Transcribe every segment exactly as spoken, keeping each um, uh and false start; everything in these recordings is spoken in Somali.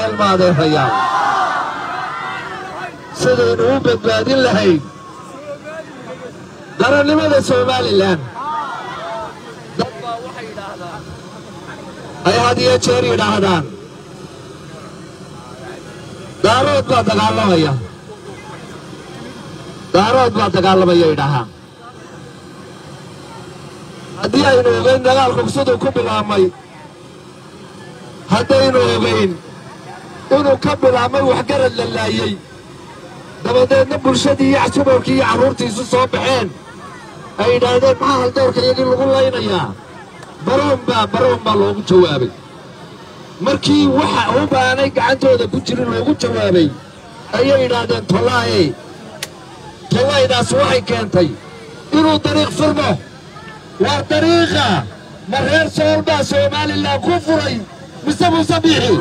الماضي الريال سيدي نوبة بادين لهي قرر لماذا سومالي الآن أي هذه تشيري دهدان دارود با دغالمaya دارود با dagaalamaya idhaha hadii aynu ogeyn dagaalku sidoo ku bilaabmay hadaynu ogeyn inuu ka bilaabmay wax garad la laayay dabadeedna bulshadii iyo casuubkii iyo caruurtiisu soo baxeen ay yidhaahdeen maxaa hal doorkayagii lagu laynayaa baroon baa baroon baa loogu jawaabay markii waxa uu baanay gacantooda ku jirin loogu jawaabay ayay yidhaahdeen tolaaye tolaaydaas waxay keentay inuu dariiq furmo waa dariiqa ma reer sool baa Soomaaliland ku furay mise Muuse Biixi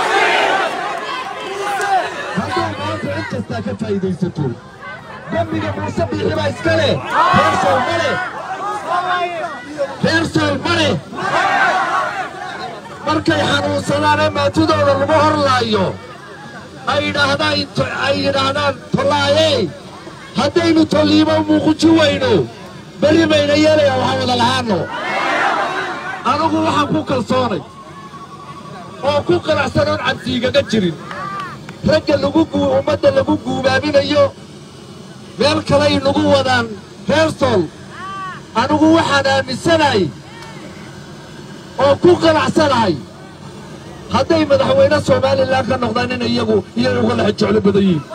ka faa'iidaysato dambiga Muuse Biixi baa iska leh reer sool male reer sool male markay xanuunsadaan maatidooda lagu horlaayo ay yidhaahdaan ay yidhaahdaan tolaaye haddaynu toliimo muuqji weyno beri bayna yeelaya waxaan wada lahaano anigu waxaan ku kalsoonay oo ku qanacsanoon cabsiigaga jirin ragga lagu ummadda lagu guubaaminayo meel kale ay nagu wadaan reer sool anigu waxaan aaminsanahay oo ku qanacsanahay hadday madaxweyne Soomaaliland ka noqdaan in iyagu iyagu la jecel badan yihiin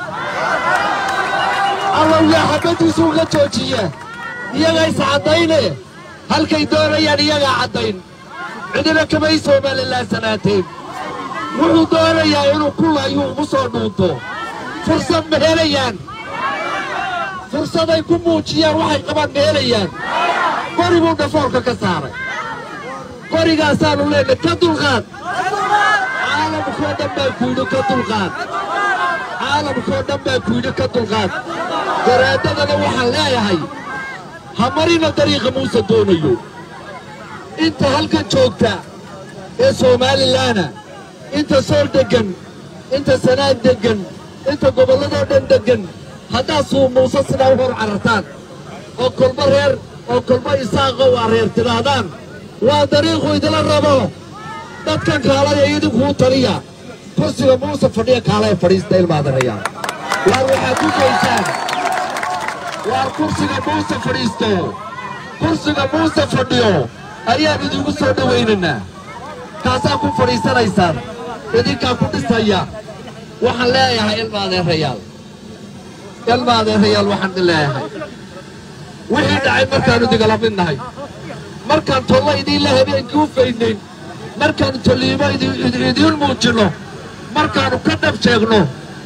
Allah ya habadiisu uga joojiya iyaga is cadayne halkay doonayaan iyaga cadayn cidina kama Soomaaliland sanaateen wuxuu doonayaa inuu ku laayo ugu soo dhuunto fursad ma helayaan fursad ay ku muujiyaan waxay qabaan ma helayaan qori buu dhafoorka ka saaray qorigaasaan u leenahay ka dulqaad caalamkoo dhan baa ku yidhi ka dulqaad caalamkoo dhan baa ku yidhi ka dulqaad garaadadana waxaan leeyahay ha marina dariiqa Muuse doonayo inta halkan joogta ee Soomaaliland inta sool degan inta sanaad degan inta gobolladoo dhan degan haddaa suu Muuse sidaa u hor carartaan oo kolba reer oo kolba isaaqo waa reer tiraadaan waa dariiqu idila rabo dadkan kaalaya idinku taliya kursiga Muuse fadhiya kaalay fadhiista ilmaadanaya waa waxa ku kaysaan waa kursiga Muuse fadhiisto kursiga Muuse fadhiyo ayaan idinku soo dhaweynaa kaasaa ku fadhiisanaysaan idinka ku dhisaya waxaan leeyahay ilmaadeerayaal ilmaadeerayaal waxaan leeyahay wixii dhacay markaanu digala midnahay markaan tolla idin la habeenkii u faydnayn markaan toliimo idin muujino markaanu ka dhab sheegno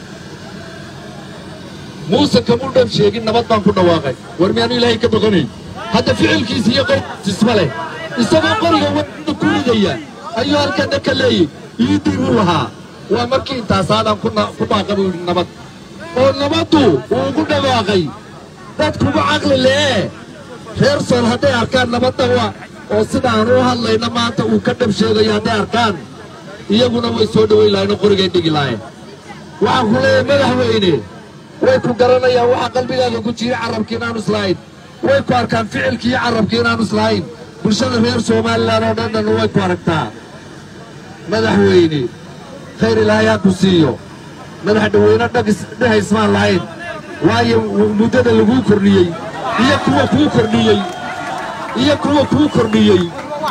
Muuse kamu dhab sheegin nabad baan ku dhawaaqay war miyaanu Ilaahay ka baqanay hadda ficilkiisa iyo qowlkiisa leh isagoo qoriga wadda ku ridaya ayuu halkan ka leeyay idin u lahaa waa markii intaasaadan ku ku baaqay nabad oo nabadu uu ugu dhawaaqay dadku ugu caqli leh reer sool hadday arkaan nabadda waa oo sidaan u hadlayna maanta uu ka dhab sheegay hadday arkaan iyaguna way soo dhaweyn lahayn qoriga dhigi lahayn waxaan ku leeyahay madaxweyne way ku garanayaan waxa qalbigaaga ku jira carabkiina aan islahayn way ku arkaan ficilkii carabkiina aan islahayn bulshada reer Soomaaliland oo dhan way ku aragtaa madaxweyne khayr ilaahay ku siiyo madaxweyne dhagis ismaan lahayn waayo muddada lagu kordhiyay iyo kuwa ku kordhiyay iyo kuwa ku kordhiyay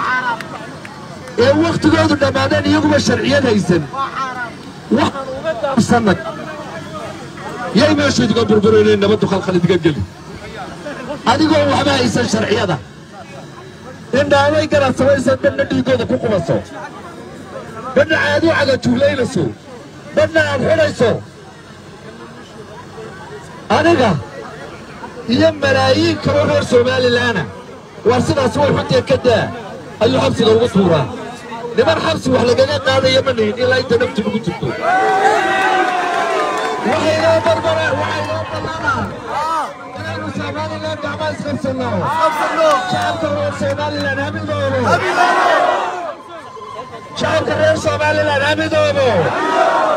ee waqtigoodu dhamaadeen iyaguba sharciyad haysan waxaan uga daabsanay yay meeshu idiga burburinay nabadu khalkhal idiga geli adigoo waxba haysan sharciyada indhaaway garab samaysan dadna dhiigooda ku qubaso dadna aad u caga juulaynayso dadna aad xidhayso aniga iyo malaayiin kaloo reer Soomaaliland war sidaas way xunteed ka daa ayuu xabsiga ugu tuuraa niman xabsi wax lagaga qaadayo ma nihin ilaa inta naftu ugu jirto waxay loo barbara waxay loo ballanaa inaanu Soomaaliland gacmo isqabsano shacabka reer Soomaaliland hamidoobo shacabka reer Soomaaliland hamidoobo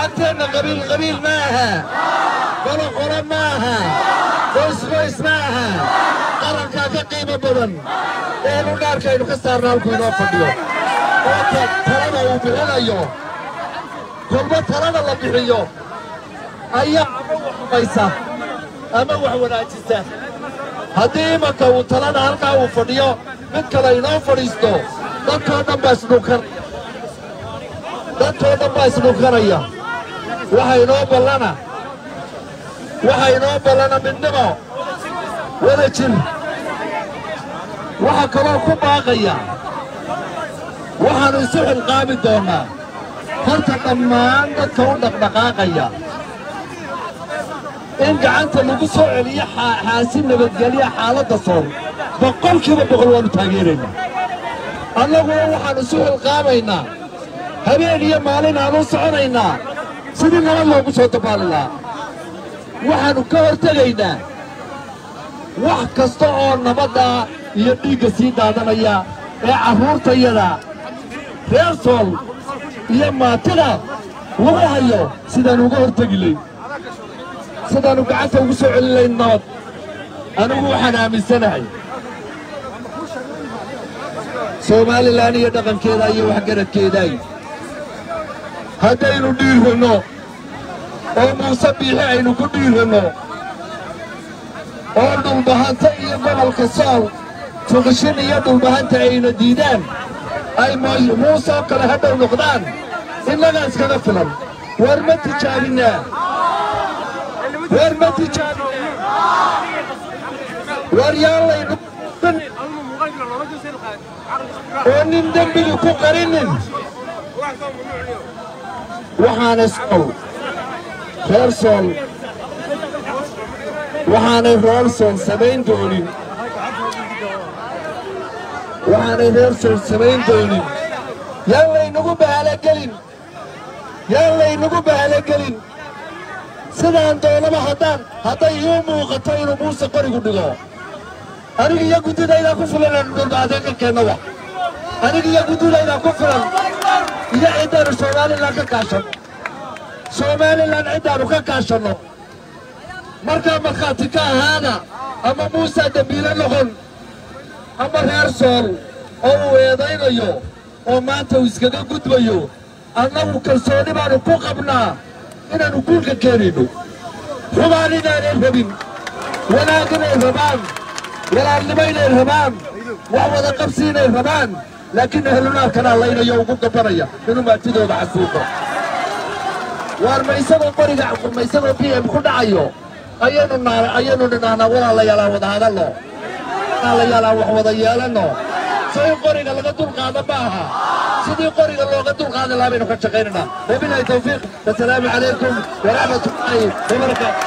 dhammaanteenna qabiil qabiil maaha qolo qolo maaha qoys qoys maaha qarankaa ka qiimo badan eenu dhaarkaynu ka saarna halkuu inoo fadhiyo oota talada uu bixinayo kolba talada la bixiyo ayaa ama wax xumaysa ama wax wanaajisa haddii imanka uu talada halkaa uu fadhiyo mid kale inoo fadhiisto dadkoo dhan baa isdhunkanaya dadkoo dhan baa isdhunkanaya waxa inoo ballana waxa inoo ballana midnimo wada jir waxa kaloo ku baaqaya waxaannu isu xilqaami doonnaa horta dhammaan dadka u dhaqdhaqaaqaya in gacanta lagu soo celiyo xaasin nabadgelya xaaladda sool boqolkiiba boqol waannu taageeraynaa annaguna waxaannu isu xilqaamaynaa habeen iyo maalin aanu soconaynaa sidii nabad loogu soo dabaali lahaa waxaannu ka hortegaynaa wax kasta oo nabadda iyo dhiigga sii daadanaya ee carruurtayada reer sool iyo maatida lagu hayo sidaannu uga hortegi layn sidaannu gacanta ugu soo celin layn nabad anigu waxaan aaminsanahay somalilan iyo dhaqankeeda iyo waxgaradkeeday haddaynu dhiirranno oo muuse biixi aynu ku dhiirranno oo dhulbahanta iyo gobolka sool fuqishin iyo dhulbahanta ayna diidaan ay muuse oo kale hadhow noqdaan innagaa iskaga filan war ma tijaabinaa war ma tijaabinaa war yaan laynu oo nin dembiga ku qarinin waxaana sool reer sool waxaanay reer sool samayn doonin waxaanay reer sool samayn doonin yaan laynagu bahalagelin yaan laynagu bahalagelin sidaan doonaba haddaan hadday ii muuqato inuu muuse qorigu dhigo aniga iyo guddidaydaa ku filan aanu dhulbaadeenka keenna wax aniga iyo guddidaydaa ku filan iyo ciddaannu somalilan ka kaashanno somalilan ciddaannu ka kaashanno markaa markhaati ka ahaada ama muusaa dembiile noqon ama reer sool oo uu eedaynayo oo maanta uu iskaga gudbayo annagu kalsooni baannu ku qabnaa inaannu guulka keenayno xubaan inaanay rabin wanaag inay rabaan walaalnimo inay rabaan wax wada qabsi inay rabaan laakiin ahlunaarkanaa laynayo ugu gabanaya inuu maatidooda casuuqo waar ma isagoo qoriga ma isagoo b m ku dhacayo ayaynu naala ayaynu dhinahnaa walaalayaalaa wada hadalno walaalayaalaa wax wada yeelanno so in qoriga laga dulqaado ma aha sidii qoriga looga dulqaadi lahaa baynu ka shaqaynaynaa wabilahi tawfiiq wasalaamu calaykum waraxmatullaahi wabarakaatu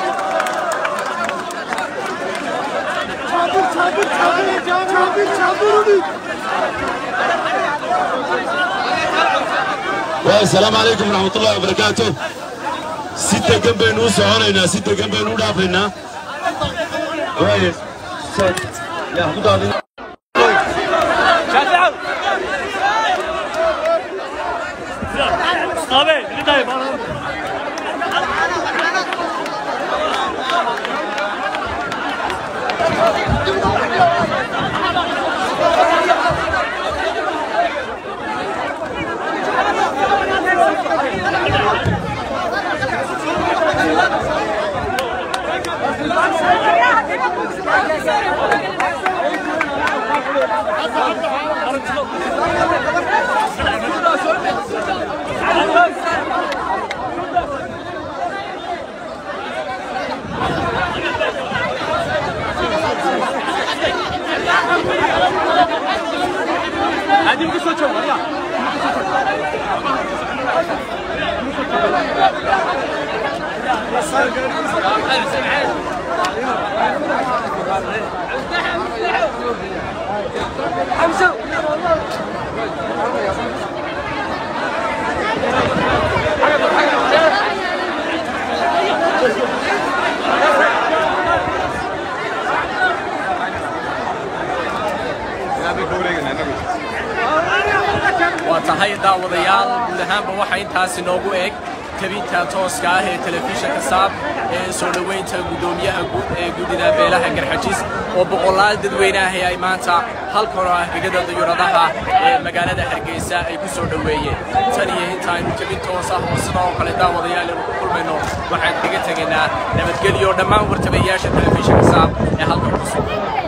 السلام عليكم ورحمة الله وبركاته. ستة جنب نوس هنا ستة جنب نود عفنا. كويس. يا خد هذه. شادي. صابي اللي طيب. هذه قصة شو يا حمزة وتهيئ دعوة ديال ولهان بوحي تاسي نوغو إيك تبينتا توسكا هي تلفزيون كساب سولوينتا قدوميها قدنا بيلها جرحجيس وبقولاد دوينا هي إيمانتا هالكرة بجد ديورها مجالات حرقيسة يكسر دوية تانية تاين تبين توصل وصنع وقلدا وضيال كل منو واحد بيجي تجينا نبتقول يوم ما ورتبياش التلفزيون كساب هالكرة